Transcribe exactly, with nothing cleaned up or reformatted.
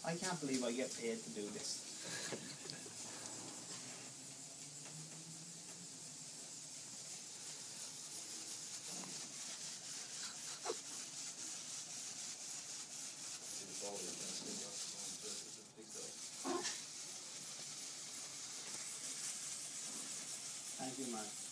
I can't believe I get paid to do this. Thank you, man.